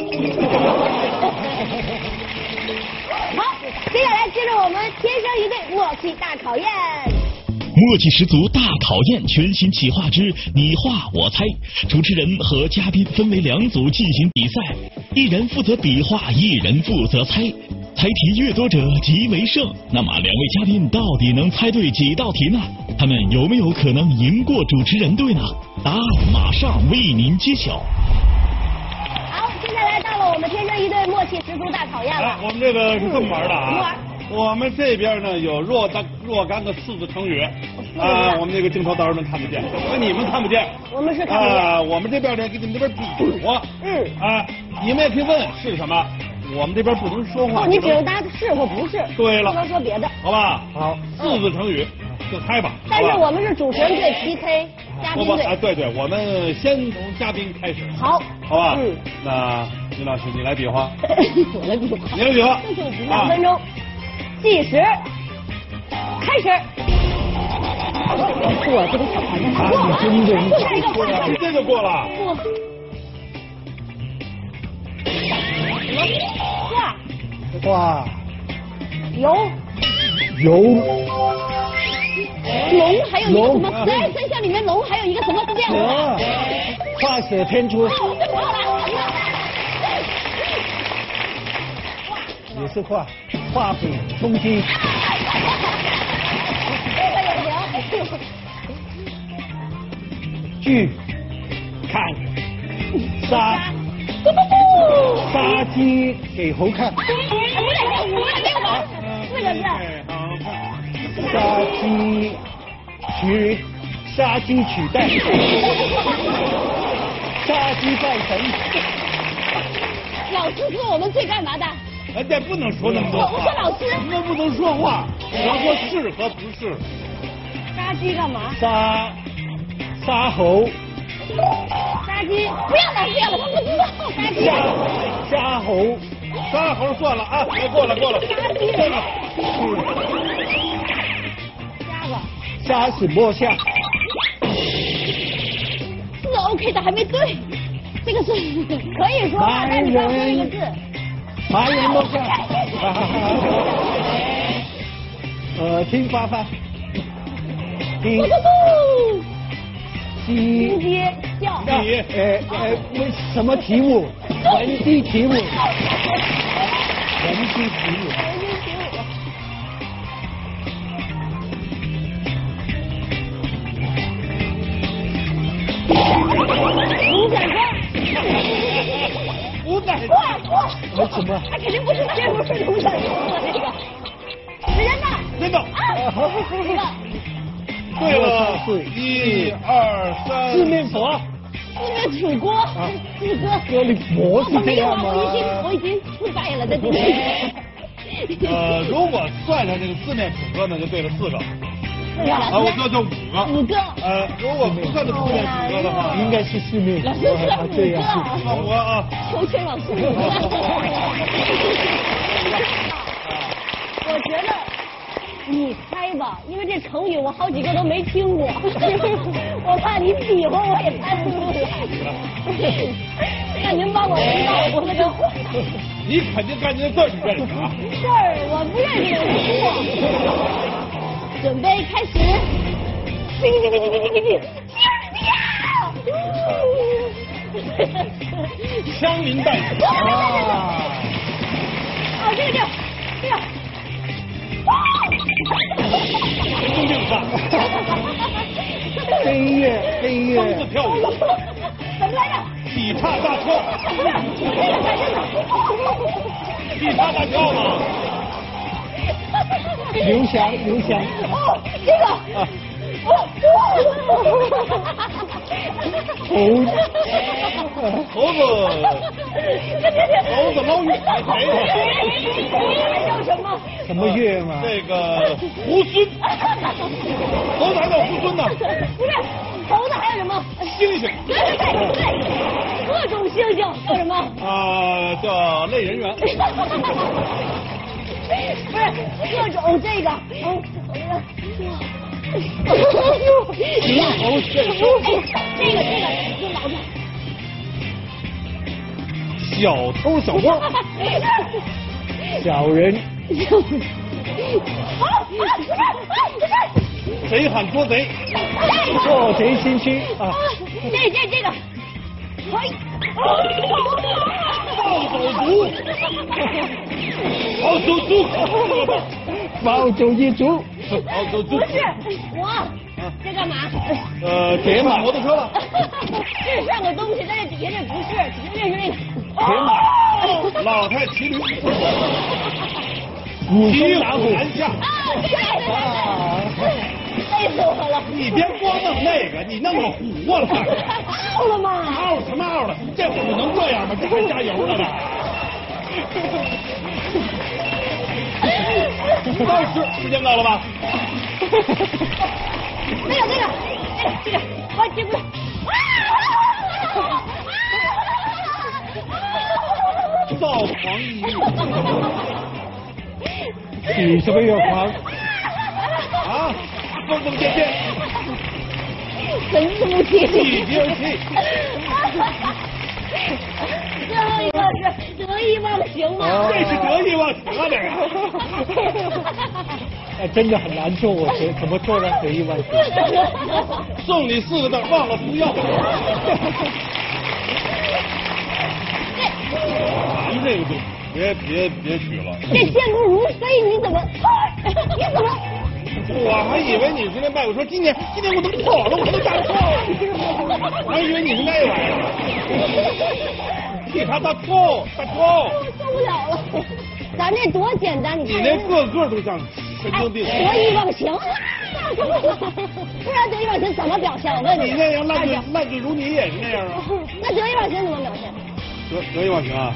[SPEAKER 3] 好，接下来进入我们天生一对默契大考验。
[SPEAKER 4] 默契十足大考验全新企划之你画我猜，主持人和嘉宾分为两组进行比赛，一人负责比划，一人负责猜，猜题越多者即为胜。那么两位嘉宾到底能猜对几道题呢？他们有没有可能赢过主持人队呢？答案马上为您揭晓。
[SPEAKER 3] 好，接下来到了我们天生一对默契十足大考验了。
[SPEAKER 2] 我们这个是这么玩的啊。
[SPEAKER 3] 嗯、
[SPEAKER 2] 我们这边呢有若干若干个四字成语啊，我们那个镜头到时候能看得见，那你们看不见。
[SPEAKER 3] 我们是看不见。
[SPEAKER 2] 啊，我们这边呢给你们那边比划。
[SPEAKER 3] 嗯。
[SPEAKER 2] 啊，你们也可以问是什么，我们这边不能说话。
[SPEAKER 3] 你只能答是或不是。
[SPEAKER 2] 对了。
[SPEAKER 3] 不能说别的。
[SPEAKER 2] 好吧。
[SPEAKER 6] 好。
[SPEAKER 2] 四字成语，就猜吧。
[SPEAKER 3] 但是我们是主持人队 P K， 嘉宾队。
[SPEAKER 2] 啊，对对，我们先从嘉宾开始。
[SPEAKER 3] 好。
[SPEAKER 2] 好吧。
[SPEAKER 3] 嗯。
[SPEAKER 2] 那林老师你来比划。
[SPEAKER 3] 我来比划。
[SPEAKER 2] 你来比划。
[SPEAKER 3] 两分钟，计时，开始。
[SPEAKER 5] 过这个小孩
[SPEAKER 6] 啊，你真的
[SPEAKER 3] 过下一个，过下一个，
[SPEAKER 2] 这就过了。
[SPEAKER 3] 过。画。
[SPEAKER 6] 画。
[SPEAKER 3] 游。
[SPEAKER 6] 游。
[SPEAKER 5] 龙还有一个什么？十二生肖里面龙还有一个什么是这样的？
[SPEAKER 6] 画蛇添足。也是画，画笔充饥。剧，看，杀，杀鸡给猴看。
[SPEAKER 3] 四个字。
[SPEAKER 6] 杀鸡取，杀鸡取代，杀鸡拜神。
[SPEAKER 5] 老师是我们最干嘛的？
[SPEAKER 2] 哎，这不能说那么多话。
[SPEAKER 5] 我说老师，
[SPEAKER 2] 那不能说话，只能说是和不是。
[SPEAKER 3] 杀鸡干嘛？
[SPEAKER 6] 杀杀猴。
[SPEAKER 3] 杀鸡，不要老师要了，他不知道。杀鸡。
[SPEAKER 6] 杀猴，
[SPEAKER 2] 杀猴算了啊，过了过了。
[SPEAKER 3] 杀鸡。瞎子。
[SPEAKER 6] 杀死摸象。
[SPEAKER 5] 是 OK 的，还没对。这个是
[SPEAKER 3] 可以说话，但你不要说一个字。
[SPEAKER 6] 麻人摸象。呃，听发发。听。
[SPEAKER 3] 鸡接叫。
[SPEAKER 2] 鸡。
[SPEAKER 6] 呃呃，问什么题目？文字题目。文字题目。
[SPEAKER 3] 五闪光。
[SPEAKER 2] 五闪
[SPEAKER 3] 光。过过。
[SPEAKER 6] 什么？
[SPEAKER 3] 他肯定不是，这不是五闪光这个。时间到。
[SPEAKER 2] 真的。
[SPEAKER 3] 一个。
[SPEAKER 2] 对了，一二三。
[SPEAKER 6] 四面佛。
[SPEAKER 5] 四面楚歌。四歌。
[SPEAKER 6] 歌里佛是这样吗？
[SPEAKER 5] 我已经我已经失败了，在这里。
[SPEAKER 2] 呃，如果算上这个四面楚歌呢，就对了四个。
[SPEAKER 3] 对呀。
[SPEAKER 2] 啊，我这就五个。
[SPEAKER 5] 五个。
[SPEAKER 2] 呃，如果不算这四面楚歌的话，
[SPEAKER 6] 应该是四面楚歌。
[SPEAKER 5] 老师是五个。
[SPEAKER 2] 五个啊。
[SPEAKER 5] 求求老师五个。
[SPEAKER 3] 我觉得你猜吧，因为这成语我好几个都没听过，我怕你比划我也猜不出来。那您帮我知道我那个。
[SPEAKER 2] 你肯定干净的字儿你认识啊？
[SPEAKER 3] 字儿我不认识，我错。
[SPEAKER 5] 准备开始。
[SPEAKER 3] 叮叮叮叮叮叮叮。
[SPEAKER 2] 枪林弹雨。
[SPEAKER 3] 啊！哦，这个这个这个。
[SPEAKER 2] 公定上。
[SPEAKER 6] 黑夜黑夜。
[SPEAKER 2] 疯子跳舞。
[SPEAKER 3] 怎么来着？
[SPEAKER 2] 劈叉大跳。
[SPEAKER 3] 不是，这个才是呢。
[SPEAKER 2] 劈叉大跳吗？
[SPEAKER 6] 刘翔刘翔。
[SPEAKER 3] 哦，这个。啊。
[SPEAKER 6] 猴。
[SPEAKER 2] 猴子。猴子捞月。
[SPEAKER 3] 还叫什么？
[SPEAKER 6] 什么月嘛？
[SPEAKER 2] 这个猢狲。猴子还叫猢狲呢。
[SPEAKER 3] 不是，猴子还有什么？
[SPEAKER 2] 猩猩。
[SPEAKER 3] 对对对对，各种猩猩叫什么？
[SPEAKER 2] 啊，叫类人猿。
[SPEAKER 3] 不是各种这个，嗯，这个。
[SPEAKER 2] 石猴现身。
[SPEAKER 3] 这个这个用脑子。
[SPEAKER 2] 小偷小摸。
[SPEAKER 6] 小人。
[SPEAKER 3] 好，啊，不是啊，不是。
[SPEAKER 2] 贼喊捉贼。
[SPEAKER 6] 做贼心虚啊。
[SPEAKER 3] 这这这个。嘿。
[SPEAKER 2] 暴走族。暴走族。
[SPEAKER 6] 暴走一族。
[SPEAKER 2] 暴走族。
[SPEAKER 3] 不是我。这干嘛？
[SPEAKER 2] 呃，铁马摩托车了。
[SPEAKER 3] 是上个东西，但是底下这不是，底下这是那个。
[SPEAKER 6] 铁马。
[SPEAKER 2] 老太骑驴。
[SPEAKER 6] 武
[SPEAKER 2] 骑
[SPEAKER 6] 松打虎。
[SPEAKER 2] 虎难下。
[SPEAKER 3] 啊，累死我了！
[SPEAKER 2] 你别光弄那个，你弄个虎过来。
[SPEAKER 3] 傲了吗？
[SPEAKER 2] 嗷什么嗷的？这虎能这样吗？这还加油了呢。到时时间到了吧？
[SPEAKER 3] 那个那个，哎，这个，快接过来！
[SPEAKER 2] 躁狂抑郁。
[SPEAKER 6] 你什么有狂？
[SPEAKER 2] 啊，疯疯癫癫，
[SPEAKER 3] 神出气，
[SPEAKER 2] 气精气。
[SPEAKER 3] 最后一个是得意忘形吗？
[SPEAKER 2] 这是得意忘形啊，这个。
[SPEAKER 6] 哎，真的很难做，我觉得怎么做呢？得意忘形。
[SPEAKER 2] 送你四个字，忘了服药。咱这个就别别别取了。
[SPEAKER 3] 这健步如飞，你怎么？你怎么？
[SPEAKER 2] 我还以为你是那卖，我说今年今年我怎么跑了，我都打错了，我还以为你是那玩意儿。替他打错，打错。
[SPEAKER 3] 受不了了，咱这多简单，你
[SPEAKER 2] 你那个个都像神经病。
[SPEAKER 3] 得意忘形，不然得意忘形怎么表现？我问你。
[SPEAKER 2] 你那样烂醉烂醉如泥也是那样啊。
[SPEAKER 3] 那得意忘形怎么表现？
[SPEAKER 2] 得得意忘形啊。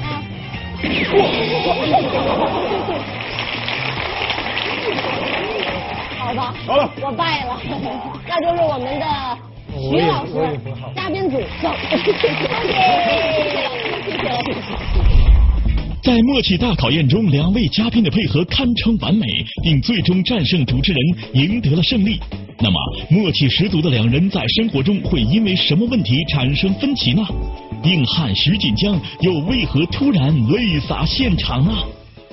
[SPEAKER 3] 好吧，
[SPEAKER 2] 好了，
[SPEAKER 3] 我败了，那就是我们的徐老师，嘉宾组走。
[SPEAKER 4] 在默契大考验中，两位嘉宾的配合堪称完美，并最终战胜主持人，赢得了胜利。那么，默契十足的两人在生活中会因为什么问题产生分歧呢？硬汉徐锦江又为何突然泪洒现场呢？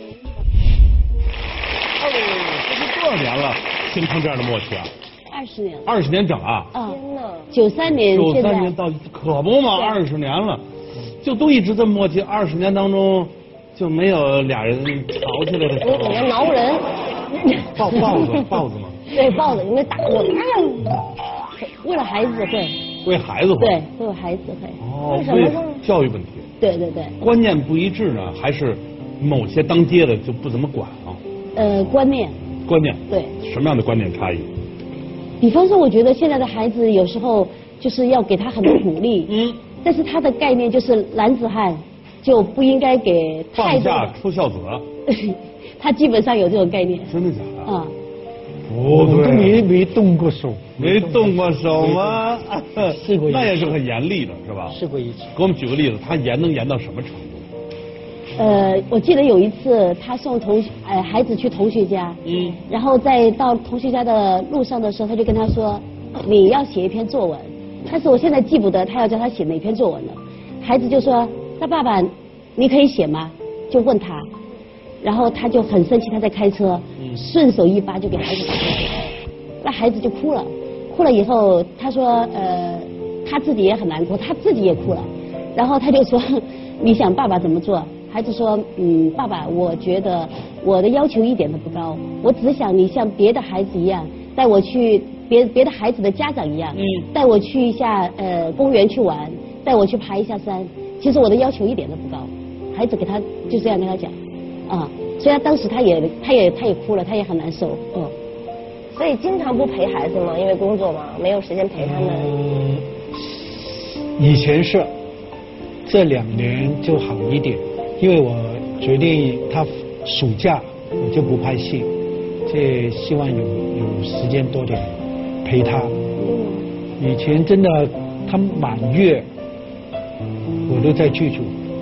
[SPEAKER 2] 二位这是多少年了，形成这样的默契啊？
[SPEAKER 5] 二十年了。
[SPEAKER 2] 二十年整啊！
[SPEAKER 5] 啊，
[SPEAKER 3] 天哪！
[SPEAKER 5] 九三年，
[SPEAKER 2] 九
[SPEAKER 5] 现在
[SPEAKER 2] 三年到可不嘛，二十年了，就都一直这么默契。二十年当中就没有俩人吵起来的时
[SPEAKER 3] 你
[SPEAKER 2] 候。
[SPEAKER 3] 你挠人。
[SPEAKER 2] 豹豹子豹子吗？
[SPEAKER 3] 对，豹子，你没打过。
[SPEAKER 5] 为了孩子会。
[SPEAKER 2] 为孩子会。
[SPEAKER 5] 对，为了孩子会。
[SPEAKER 2] 哦，所以教育问题。
[SPEAKER 5] 对对对。
[SPEAKER 2] 观念不一致呢，还是某些当爹的就不怎么管啊？
[SPEAKER 5] 呃，观念。
[SPEAKER 2] 观念。
[SPEAKER 5] 对。
[SPEAKER 2] 什么样的观念差异？
[SPEAKER 5] 比方说，我觉得现在的孩子有时候就是要给他很多鼓励，嗯，但是他的概念就是男子汉就不应该给太多的。
[SPEAKER 2] 放下出孝子。
[SPEAKER 5] 他基本上有这种概念。
[SPEAKER 2] 真的假的？
[SPEAKER 5] 啊。
[SPEAKER 6] 我都没没动过手。
[SPEAKER 2] 没动过手吗？
[SPEAKER 6] 试过一次。
[SPEAKER 2] 那也是很严厉的，是吧？
[SPEAKER 6] 试过一次。
[SPEAKER 2] 给我们举个例子，他严能严到什么程度？
[SPEAKER 5] 呃，我记得有一次，他送同学呃孩子去同学家，嗯，然后在到同学家的路上的时候，他就跟他说，你要写一篇作文。但是我现在记不得他要叫他写哪篇作文了。孩子就说，那爸爸，你可以写吗？就问他，然后他就很生气，他在开车，嗯、顺手一扒就给孩子打过去，那孩子就哭了，哭了以后，他说，呃，他自己也很难过，他自己也哭了，然后他就说，你想爸爸怎么做？孩子说，嗯，爸爸，我觉得我的要求一点都不高，我只想你像别的孩子一样，带我去别别的孩子的家长一样，嗯，带我去一下呃公园去玩，带我去爬一下山。其实我的要求一点都不高。孩子给他就这样跟他讲，啊，虽然当时他也他也他也哭了，他也很难受，嗯。
[SPEAKER 3] 所以经常不陪孩子嘛，因为工作嘛，没有时间陪他们。
[SPEAKER 6] 嗯，以前是，这两年就好一点。因为我决定他暑假我就不拍戏，这希望有有时间多点陪他。以前真的他满月我都在剧组，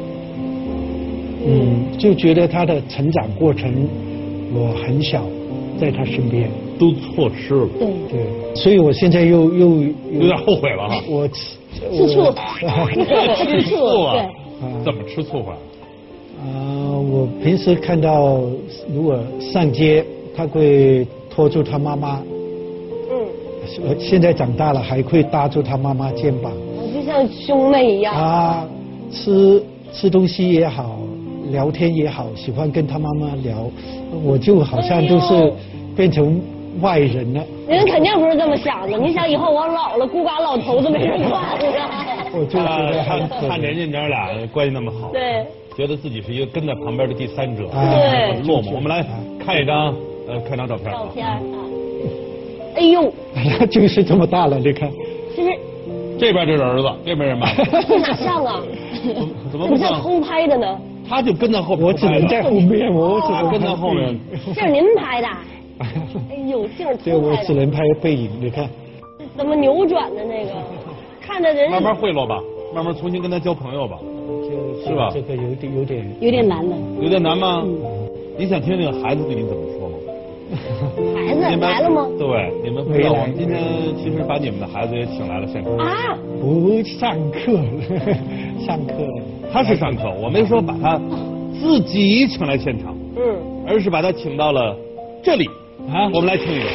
[SPEAKER 6] 嗯，就觉得他的成长过程我很小在他身边
[SPEAKER 2] 都错失了。
[SPEAKER 5] 对
[SPEAKER 6] 对，所以我现在又又
[SPEAKER 2] 有点后悔了哈。
[SPEAKER 6] 我
[SPEAKER 5] 吃醋，吃醋啊？
[SPEAKER 2] 怎么吃醋法？
[SPEAKER 6] 呃，我平时看到如果上街，他会拖住他妈妈。嗯。现在长大了，还会搭住他妈妈肩膀。
[SPEAKER 3] 就像兄妹一样。
[SPEAKER 6] 啊，吃吃东西也好，聊天也好，喜欢跟他妈妈聊，我就好像就是变成外人了。
[SPEAKER 3] 人肯定不是这么想的，你想以后我老了，孤寡老头子没人管。
[SPEAKER 6] 我就觉得
[SPEAKER 2] 看看人家娘俩关系那么好。
[SPEAKER 3] 对。
[SPEAKER 2] 觉得自己是一个跟在旁边的第三者，
[SPEAKER 3] 对，
[SPEAKER 2] 落寞。我们来看一张呃看张照片。
[SPEAKER 3] 照片啊，哎呦，
[SPEAKER 6] 就是这么大了，你看。
[SPEAKER 3] 这是
[SPEAKER 2] 这边这是儿子，这边人妈。
[SPEAKER 3] 这哪像啊？
[SPEAKER 2] 怎么不像？
[SPEAKER 3] 偷拍的呢？
[SPEAKER 2] 他就跟在后边，
[SPEAKER 6] 我只能在后面，我只能
[SPEAKER 2] 跟在后面。
[SPEAKER 3] 这是您拍的？哎呦，这是
[SPEAKER 6] 对，我只能拍背影，你看。
[SPEAKER 3] 怎么扭转的那个？看着人
[SPEAKER 2] 慢慢贿赂吧，慢慢重新跟他交朋友吧，是吧？
[SPEAKER 6] 这个有点有点
[SPEAKER 5] 有点难了。
[SPEAKER 2] 有点难吗？你想听听孩子对你怎么说吗？
[SPEAKER 3] 孩子来了吗？
[SPEAKER 2] 对，你们不知道，我们今天其实把你们的孩子也请来了现场。
[SPEAKER 3] 啊！
[SPEAKER 6] 不上课，上课。
[SPEAKER 2] 他是上课，我没说把他自己请来现场，
[SPEAKER 3] 嗯，
[SPEAKER 2] 而是把他请到了这里啊，我们来听一个。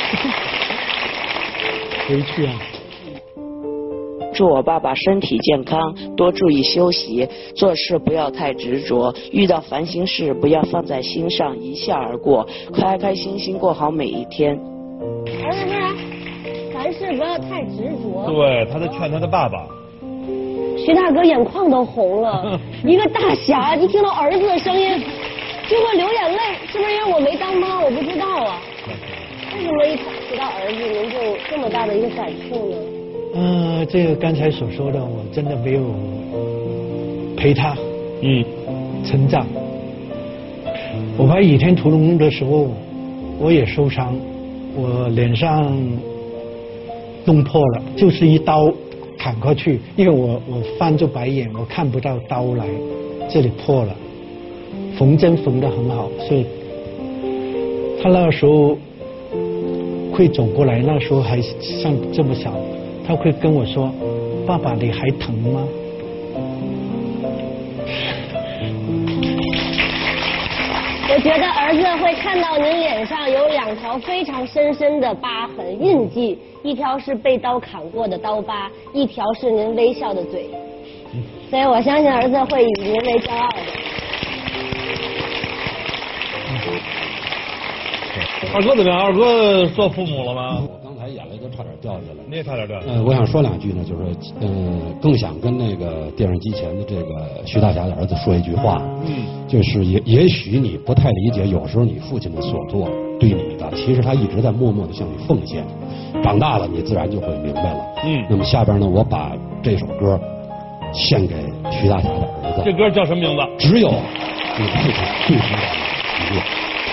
[SPEAKER 6] 回去啊。
[SPEAKER 7] 祝我爸爸身体健康，多注意休息，做事不要太执着，遇到烦心事不要放在心上，一笑而过，开开心心过好每一天。
[SPEAKER 3] 儿子是，凡事不要太执着。
[SPEAKER 2] 对，他在劝他的爸爸。
[SPEAKER 3] 徐大哥眼眶都红了，一个大侠一听到儿子的声音就会流眼泪，是不是因为我没当妈？我不知道啊。为什么一提到儿子您就这么大的一个感触呢？
[SPEAKER 6] 嗯、呃，这个刚才所说的，我真的没有陪他，
[SPEAKER 2] 嗯，
[SPEAKER 6] 成长。我拍《倚天屠龙》的时候，我也受伤，我脸上弄破了，就是一刀砍过去，因为我我翻着白眼，我看不到刀来，这里破了，缝针缝得很好，所以他那时候会走过来，那时候还像这么小。他会跟我说：“爸爸，你还疼吗？”
[SPEAKER 3] 我觉得儿子会看到您脸上有两条非常深深的疤痕印记，一条是被刀砍过的刀疤，一条是您微笑的嘴。所以我相信儿子会以您为骄傲的。
[SPEAKER 2] 二哥怎么样？二哥做父母了吗？
[SPEAKER 8] 我刚才眼泪都差点掉下来。
[SPEAKER 2] 你也差点掉下来。
[SPEAKER 8] 呃，我想说两句呢，就是呃，更想跟那个电视机前的这个徐大侠的儿子说一句话，嗯，就是也也许你不太理解，有时候你父亲的所作对你的，其实他一直在默默的向你奉献。长大了，你自然就会明白了。嗯。那么下边呢，我把这首歌献给徐大侠的儿子。
[SPEAKER 2] 这歌叫什么名字？
[SPEAKER 8] 只有你父亲最深的一个。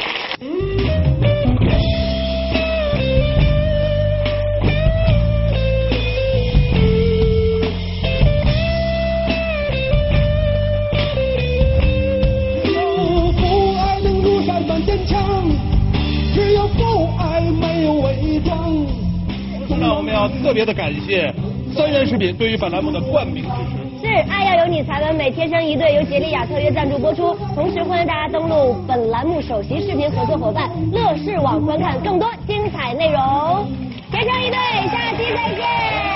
[SPEAKER 2] 那我们要特别的感谢三元食品对于本栏目的冠名支持。
[SPEAKER 3] 是，爱要有你才完美，天生一对由杰利亚特约赞助播出。同时欢迎大家登录本栏目首席视频合作伙伴乐视网，观看更多精彩内容。天生一对，下期再见。